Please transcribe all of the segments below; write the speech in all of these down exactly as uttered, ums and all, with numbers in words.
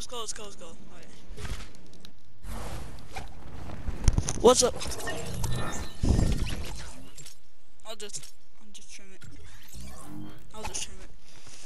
go, let's go, let's go. Alright. What's up? I'll just, I'll just trim it. I'll just trim it.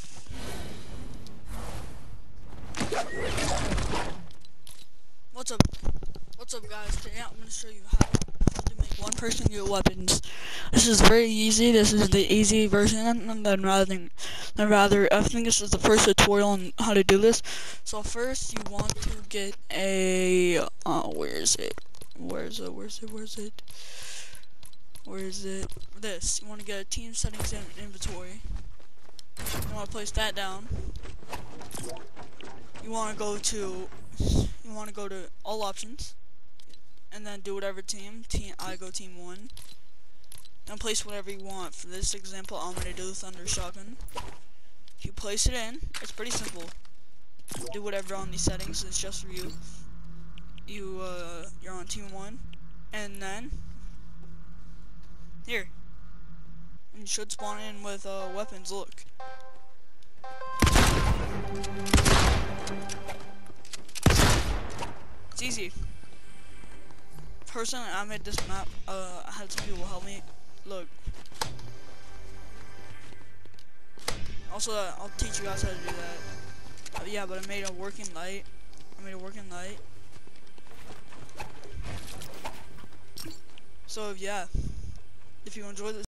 What's up? What's up, guys? Today I'm gonna show you how, how to make one person get weapons. This is very easy. This is the easy version, and then rather than, than rather, I think this is the first tutorial on how to do this. So first, you want to get a, uh, where is it? Where is it? Where is it? Where is it? Where is it? This. You want to get a team settings and inventory. You want to place that down. You want to go to, you want to go to all options, and then do whatever team. Team. I go team one. And place whatever you want. For this example, I'm gonna do Thunder Shotgun. If you place it in, it's pretty simple. Do whatever on these settings. It's just for you. You uh, you're on team one, and then here. You should spawn in with uh, weapons. Look. It's easy. Personally, I made this map. Uh, I had some people help me. Look. Also, uh, I'll teach you guys how to do that. Uh, yeah, but I made a working light. I made a working light. So yeah, if you enjoy this.